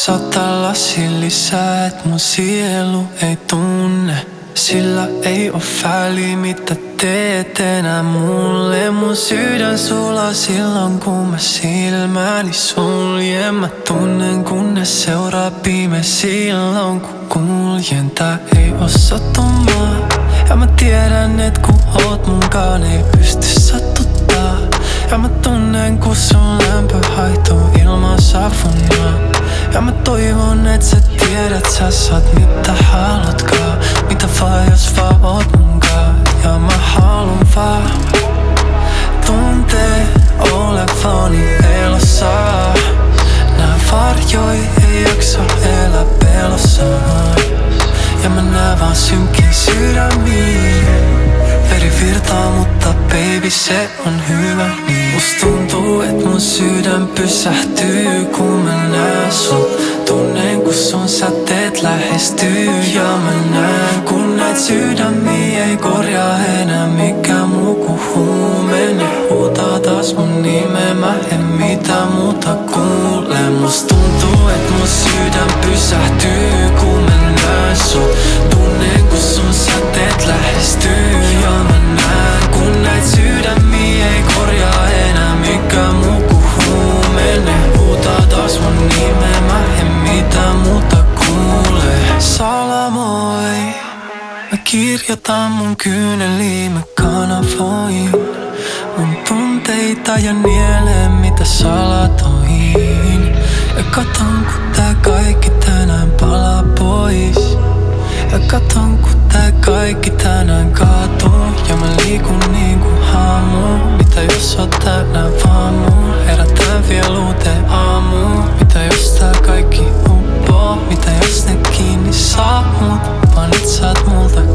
100 lasin lisää, et mun sielu ei tunne. Sillä ei oo väliä mitä teet enää mulle. Mun sydän sulaa silloin kun mä silmäni suljen. Mä tunnen kun ne seuraa pime silloin kun kuljen. Tää ei oo sattumaa. Ja mä tiedän et kun oot munkaan ei pysty sattuttaa. Ja mä tunnen kun sun lämpö haihtuu ilman savuna. Ja mä toivon et sä tiedät sä saat mitä haluatkaan. Mitä vaan jos vaan oot munkaan. Ja mä haluun vaan tuntee olevani elossa. Nää varjoi ei jaksa elää pelossa. Ja mä näen vaan synkin sydämiin. Veri virtaa mutta baby se on hyvä niin. Musta tuntuu et mun sydän pysähtyy kun mä näen sut. Tunnen kun sun säteet lähestyy. Ja mä näen kun näet sydämiä ei korjaa enää mikään muu kuin huume. Ne huutaa taas mun nimeä mä en mitään muuta kuule. Musta tuntuu et mun sydän pysähtyy kun mä näen sut. Tunnen kun sun säteet lähestyy. Ja mä näen kun näet sydämiä ei korjaa enää mikään muu kuin huume. Ne huutaa taas mun nimeä mä en mitään muuta kuule. Salamoi, mä kirjoitan mun kyyneliin, mä kanavoin mun tunteita ja nielen mitä salatoin. Ja katon kun tää kaikki tänään palaa pois. Ja katon kun tää kaikki tänään kaatuu. Ja mä liikun niinku haamu. Mitä jos oot tänään vaamu? Herätään vielä uuteen aamuun. Mitä jos tää kaikki uppoo? Mitä jos ne kiinni saa mut? Vaan et saat multa